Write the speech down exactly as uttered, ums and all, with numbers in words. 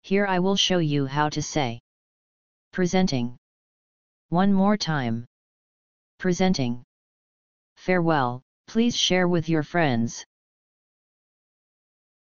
Here I will show you how to say presenting. One more time. Presenting. Farewell, please share with your friends.